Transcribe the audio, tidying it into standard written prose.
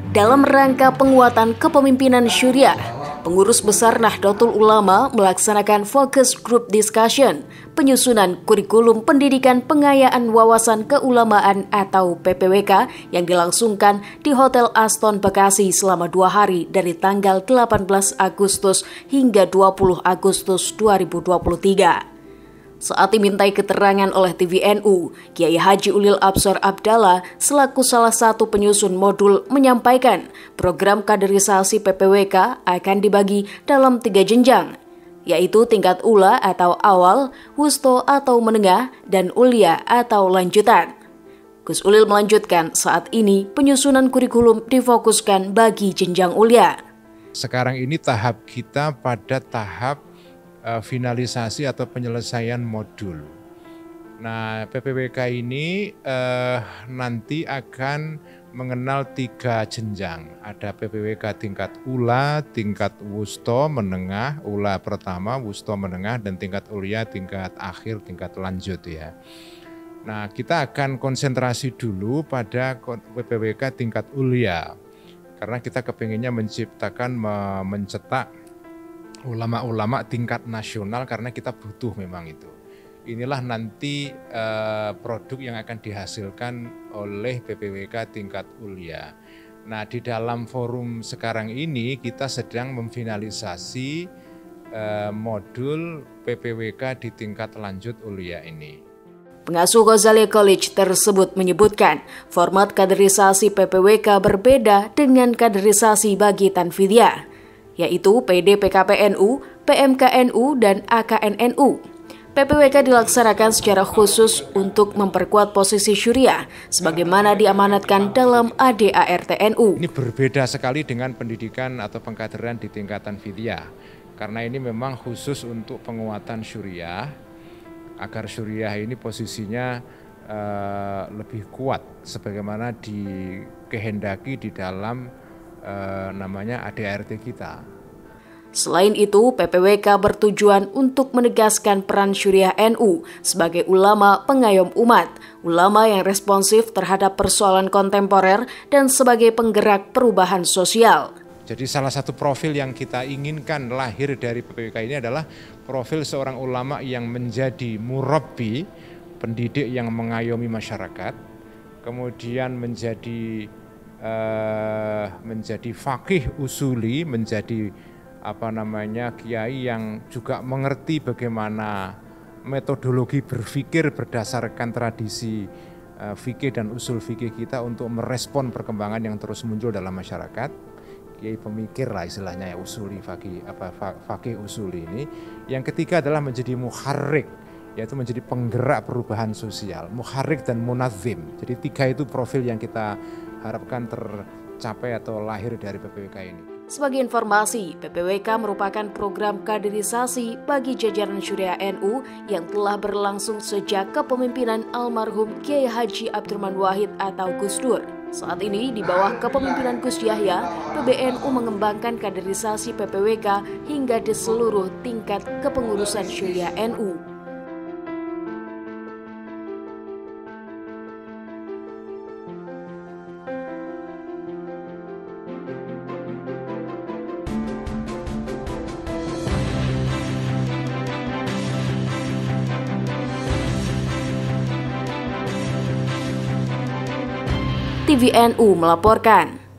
Dalam rangka penguatan kepemimpinan syariah, Pengurus Besar Nahdlatul Ulama melaksanakan focus group discussion, penyusunan kurikulum pendidikan pengayaan wawasan keulamaan atau PPWK yang dilangsungkan di Hotel Aston Bekasi selama 2 hari dari tanggal 18 Agustus hingga 20 Agustus 2023. Saat dimintai keterangan oleh TVNU, Kiai Haji Ulil Absar Abdallah selaku salah satu penyusun modul menyampaikan program kaderisasi PPWK akan dibagi dalam 3 jenjang, yaitu tingkat ula atau awal, wusto atau menengah, dan ulia atau lanjutan. Gus Ulil melanjutkan saat ini penyusunan kurikulum difokuskan bagi jenjang ulia. Sekarang ini tahap kita pada tahap finalisasi atau penyelesaian modul. Nah, PPWK ini nanti akan mengenal 3 jenjang. Ada PPWK tingkat ula, tingkat wusto, menengah, ula pertama, wusto, menengah, dan tingkat ulia, tingkat akhir, tingkat lanjut ya. Nah, kita akan konsentrasi dulu pada PPWK tingkat ulia. Karena kita kepinginnya menciptakan, mencetak ulama-ulama tingkat nasional karena kita butuh memang itu. Inilah nanti produk yang akan dihasilkan oleh PPWK tingkat ulia. Nah, di dalam forum sekarang ini kita sedang memfinalisasi modul PPWK di tingkat lanjut ulia ini. Pengasuh Ghazali College tersebut menyebutkan format kaderisasi PPWK berbeda dengan kaderisasi bagi Tanfidiyah, yaitu PD PKPNU, PMKNU, dan AKNNU. PPWK dilaksanakan secara khusus untuk memperkuat posisi syariah sebagaimana diamanatkan dalam ADART NU. Ini berbeda sekali dengan pendidikan atau pengkaderan di tingkatan Tanfidiyah, karena ini memang khusus untuk penguatan syariah, agar syariah ini posisinya lebih kuat sebagaimana dikehendaki di dalam namanya ADART kita. Selain itu, PPWK bertujuan untuk menegaskan peran syariah NU sebagai ulama pengayom umat, ulama yang responsif terhadap persoalan kontemporer, dan sebagai penggerak perubahan sosial. Jadi salah satu profil yang kita inginkan lahir dari PPWK ini adalah profil seorang ulama yang menjadi murabbi, pendidik yang mengayomi masyarakat, kemudian menjadi faqih usuli, menjadi kiai yang juga mengerti bagaimana metodologi berpikir berdasarkan tradisi fikih dan usul fikih kita untuk merespon perkembangan yang terus muncul dalam masyarakat. Kiai pemikir lah istilahnya ya, usuli fakih usuli ini. Yang ketiga adalah menjadi muharrik, yaitu menjadi penggerak perubahan sosial, muharrik dan munazim. Jadi 3 itu profil yang kita harapkan tercapai atau lahir dari PPWK ini. Sebagai informasi, PPWK merupakan program kaderisasi bagi jajaran syariah NU yang telah berlangsung sejak kepemimpinan almarhum Kiai Haji Abdurrahman Wahid atau Gus Dur. Saat ini di bawah kepemimpinan Gus Yahya, PBNU mengembangkan kaderisasi PPWK hingga di seluruh tingkat kepengurusan syariah NU. TVNU melaporkan.